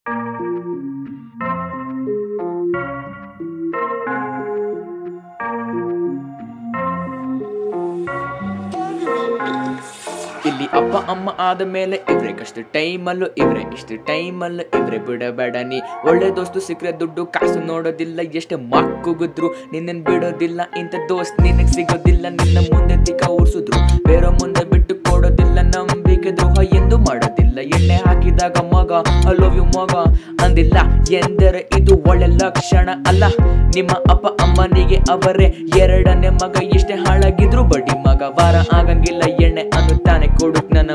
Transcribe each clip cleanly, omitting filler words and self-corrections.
ಇಲ್ಲಿ ಅಪ್ಪ ಅಮ್ಮ ಆದ ಮೇಲೆ ಇವ್ರೆ ಕಷ್ಟ ಟೈಮಲ್ಲೂ ಇವ್ರೆ ಇಷ್ಟು ಟೈಮಲ್ಲೂ ಇವ್ರೆ ಬಿಡಬೇಡ ನೀ ಒಳ್ಳೆ ದೋಸ್ತು ಸಿಕ್ಕರೆ ದುಡ್ಡು ಕಾಸು ನೋಡೋದಿಲ್ಲ ಎಷ್ಟೇ ಮಾಕ್ಕುಗಿದ್ರು ನಿನ್ನನ್ ಬಿಡೋದಿಲ್ಲ ಇಂಥ ದೋಸ್ತ್ ನಿನಗೆ ಸಿಗೋದಿಲ್ಲ ನಿನ್ನ ಮುಂದೆ ತಿಕ್ಕ ಉರ್ಸಿದ್ರು ಬೇರೆ ಮುಂದೆ ಬಿಟ್ಟು ಕೊಡೋದಿಲ್ಲ ನಂಬಿಕೆ ದ್ರೋಹ ಎಂದು ಮಾಡೋದಿಲ್ಲ ಎಣ್ಣೆ ಹಾಕಿದಾಗ ಮಗ ಐ ಲವ್ ಯು ಮಗ ಅಂದಿಲ್ಲ ಎಂದರೆ ಇದು ಒಳ್ಳೆ ಲಕ್ಷಣ ಅಲ್ಲ ನಿಮ್ಮ ಅಪ್ಪ ಅಮ್ಮನಿಗೆ ಅವರೇ ಎರಡನೇ ಮಗ ಎಷ್ಟೇ ಹಾಳಾಗಿದ್ರು ಬಡ್ಡಿ ಮಗ ವಾರ ಆಗಂಗಿಲ್ಲ ಎಣ್ಣೆ ಅನ್ನುತ್ತಾನೆ ಕೊಡುಕ್ ನನ್ನ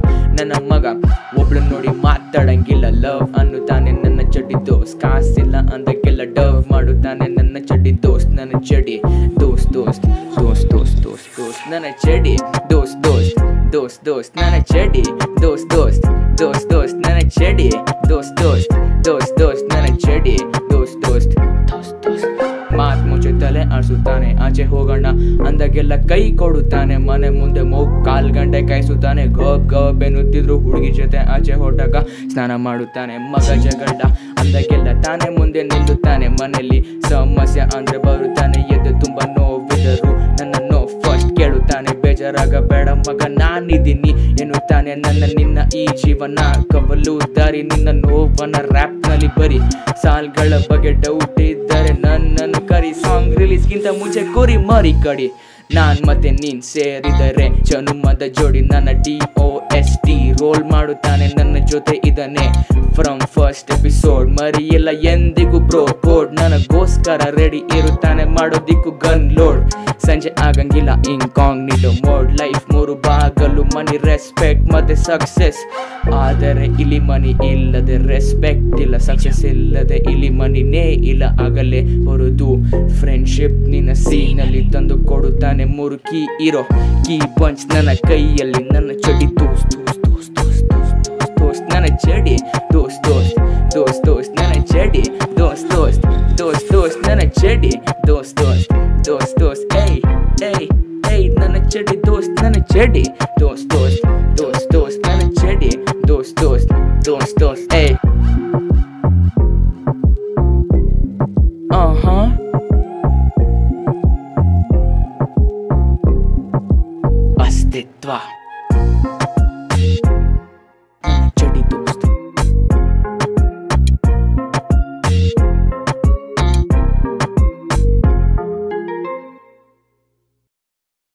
ಮಗ ಒಬ್ಳು ನೋಡಿ ಮಾತಾಡಂಗಿಲ್ಲ ಲವ್ ಅನ್ನುತ್ತಾನೆ ನನ್ನ ಚಡ್ಡಿ ದೋಸ್ತ್ ಕಾಸಿಲ್ಲ ಅಂದಕ್ಕೆಲ್ಲ ಡವ್ ಮಾಡುತ್ತಾನೆ ನನ್ನ ಚಡ್ಡಿ ದೋಸ್ತ್ ನನ್ನ ಚಡಿ ದೋಸ್ತ್ ದೋಸ್ತ್ ದೋಸ್ತ್ ದೋಸ್ತ್ ದೋಸ್ತ್ ದೋಸ್ತ್ ನನ್ನ ಚಡಿ ದೋಸ್ತ್ ದೋಸ್ತ್ ದೋಸ್ತ್ ದೋಸ್ತ್ ನನ್ನ ಚಡಿ ದೋಸ್ತ್ ದೋಸ್ತ್ ದೋಸ್ತ್ ದೋಸ್ತ್ ನನ್ನ ಚಡಿ ದೋಸ್ತ್ ದೋಸ್ತ್ ದೋಸ್ತ್ ದೋಸ್ತ್ ನನ್ನ ಚಡಿ ದೋಸ್ತ್ ದೋಸ್ತ್ ದೋಸ್ತ್ ದೋಸ್ತ್ ಮಾತ್ ಮುಚ್ಚಿ ತಲೆ ಆಡ್ಸುತ್ತಾನೆ ಆಚೆ ಹೋಗೋಣ ಅಂದಾಗೆಲ್ಲ ಕೈ ಕೊಡುತ್ತಾನೆ ಮನೆ ಮುಂದೆ ಕಾಲ್ ಗಂಟೆ ಕಾಯಿಸುತ್ತಾನೆ ಗಬ್ ಎನ್ನುತ್ತಿದ್ರು ಹುಡುಗಿ ಜೊತೆ ಆಚೆ ಹೊರಟಾಗ ಸ್ನಾನ ಮಾಡುತ್ತಾನೆ ಮಗ ಜಗಳ ಅಂದಾಗೆಲ್ಲ ತಾನೇ ಮುಂದೆ ನಿಲ್ಲುತ್ತಾನೆ ಮನೆಯಲ್ಲಿ ಸಮಸ್ಯೆ ಅಂದ್ರೆ ಬರುತ್ತಾನೆ ಎದ್ದು ತುಂಬಾ ನೋವಿದರು ನನ್ನನ್ನು ಫಸ್ಟ್ ಕೇಳುತ್ತಾನೆ ಬೇಜಾರಾಗ ಬೇಡ ಮಗ ನಾನಿದ್ದೀನಿ ಎನ್ನುತ್ತಾನೆ ನನ್ನ ನಿನ್ನ ಈ ಜೀವನ ಕವಲು ದಾರಿ ನಿನ್ನ ನೋವನ್ನ ರ್ಯಾಪ್ ನಲ್ಲಿ ಬರಿ ಸಾಲ್ಗಳ ಬಗ್ಗೆ ಡೌಟ್ ಇದ್ದರೆ ನನ್ನನ್ನು ಕರಿ ಸಾಂಗ್ ರಿಲೀಸ್ಗಿಂತ ಮುಂಚೆ ಕುರಿ ಮರಿ ಕಡಿ ನಾನ್ ಮತ್ತೆ ನೀನ್ ಸೇರಿದರೆ ಜನುಮದ ಜೋಡಿ ನನ್ನ DOST ರೋಲ್ ಮಾಡುತ್ತಾನೆ ನನ್ನ ಜೊತೆ ಇದನ್ನೇ ಫ್ರಮ್ ಫಸ್ಟ್ ಎಪಿಸೋಡ್ ಮರಿಯಲ್ಲ ಎಂದಿಗೂ ಬ್ರೋ ಕೋಡ್ ನನಗೋಸ್ಕರ ರೆಡಿ ಇರುತ್ತಾನೆ ಮಾಡೋದಿಕ್ಕು ಗನ್ ಲೋಡ್ ಸಂಜೆ ಆಗಂಗಿಲ್ಲ ಇನ್ಕಾಗ್ನಿಟೋ ಮೋಡ್ ಲೈಫ್ ಮೂರು ಬಾಗಲು ಮನಿ ರೆಸ್ಪೆಕ್ಟ್ ಮತ್ತೆ ಸಕ್ಸೆಸ್ ಆದರೆ ಇಲ್ಲಿ ಮನಿ ಇಲ್ಲದೆ ರೆಸ್ಪೆಕ್ಟ್ ಇಲ್ಲ ಸಕ್ಸೆಸ್ ಇಲ್ಲದೆ ಇಲ್ಲಿ ಮನಿನೇ ಇಲ್ಲ ಆಗಲೇ ಬರುದು ಫ್ರೆಂಡ್ಶಿಪ್ ನಿನ್ನ ಸೀನಲ್ಲಿ ತಂದು ಕೊಡುತ್ತಾನೆ ಮೂರು ಕೀ ಇರೋ ಕೀ ಪಂಚ್ ನನ್ನ ಕೈಯಲ್ಲಿ ನನ್ನ ಚಡಿ ದೋಸ್ತ್ ದೋಸ್ತ್ ದೋಸ್ತ್ ದೋಸ್ತ್ ದೋಸ್ತ್ ನನ್ನ ಚಡಿ ದೋಸ್ತ್ ದೋಸ್ತ್ ದೋಸ್ತ್ ದೋಸ್ತ್ ನನ್ನ ಚಡಿ ದೋಸ್ತ್ ದೋಸ್ತ್ ದೋಸ್ತ್ ದೋಸ್ತ್ ನನ್ನ ಚಡಿ ದೋಸ್ತ್ ದೋಸ್ತ್ ದೋಸ್ತ್ ದೋಸ್ತ್ ಏಯ್ ನನ್ನ ಚಡಿ ದೋಸ್ತ್ ನನ್ನ ಚಡಿ ದೋಸ್ತ್ ದೋಸ್ತ್ ದೋಸ್ತ್ ದೋಸ್ತ್ ನನ್ನ ಚಡಿ ದೋಸ್ತ್ ದೋಸ್ತ್ ದೋಸ್ತ್ ದೋಸ್ತ್ ಏಯ್ ಅಸ್ತಿತ್ವ ಚಡಿ ದೋಸ್ತ್